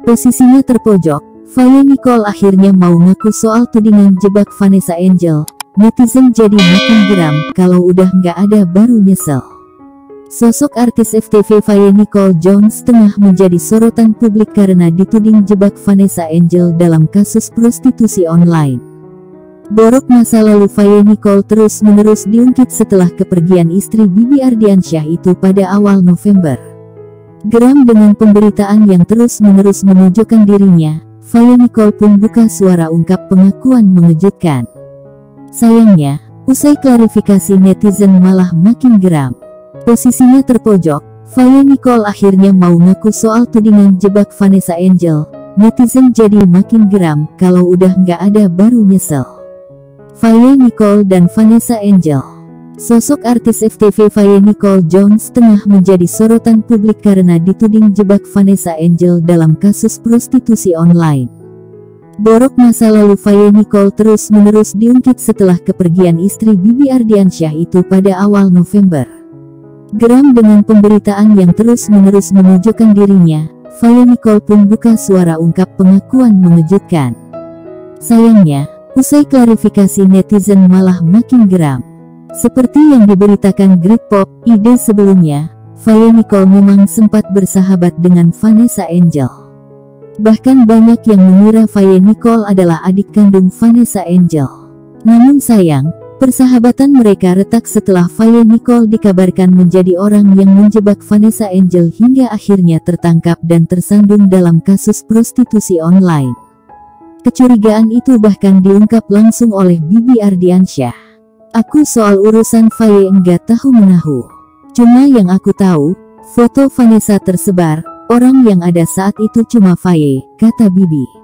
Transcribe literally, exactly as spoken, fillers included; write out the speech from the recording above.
Posisinya terpojok, Faye Nicole akhirnya mau ngaku soal tudingan jebak Vanessa Angel. Netizen jadi makin geram, kalau udah nggak ada baru nyesel. Sosok artis F T V Faye Nicole Jones tengah menjadi sorotan publik karena dituding jebak Vanessa Angel dalam kasus prostitusi online. Borok masa lalu Faye Nicole terus-menerus diungkit setelah kepergian istri Bibi Ardiansyah itu pada awal November. Geram dengan pemberitaan yang terus-menerus menunjukkan dirinya, Faye Nicole pun buka suara ungkap pengakuan mengejutkan. Sayangnya, usai klarifikasi netizen malah makin geram. Posisinya terpojok, Faye Nicole akhirnya mau ngaku soal tudingan jebak Vanessa Angel. Netizen jadi makin geram, kalau udah nggak ada baru nyesel. Faye Nicole dan Vanessa Angel. Sosok artis F T V Faye Nicole Jones tengah menjadi sorotan publik karena dituding jebak Vanessa Angel dalam kasus prostitusi online. Borok masa lalu Faye Nicole terus-menerus diungkit setelah kepergian istri Bibi Ardiansyah itu pada awal November. Geram dengan pemberitaan yang terus-menerus menunjukkan dirinya, Faye Nicole pun buka suara ungkap pengakuan mengejutkan. Sayangnya, usai klarifikasi netizen malah makin geram. Seperti yang diberitakan Great Pop I D sebelumnya, Faye Nicole memang sempat bersahabat dengan Vanessa Angel. Bahkan banyak yang mengira Faye Nicole adalah adik kandung Vanessa Angel. Namun sayang, persahabatan mereka retak setelah Faye Nicole dikabarkan menjadi orang yang menjebak Vanessa Angel hingga akhirnya tertangkap dan tersandung dalam kasus prostitusi online. Kecurigaan itu bahkan diungkap langsung oleh Bibi Ardiansyah. Aku soal urusan Faye enggak tahu menahu. Cuma yang aku tahu, foto Vanessa tersebar, orang yang ada saat itu cuma Faye, kata Bibi.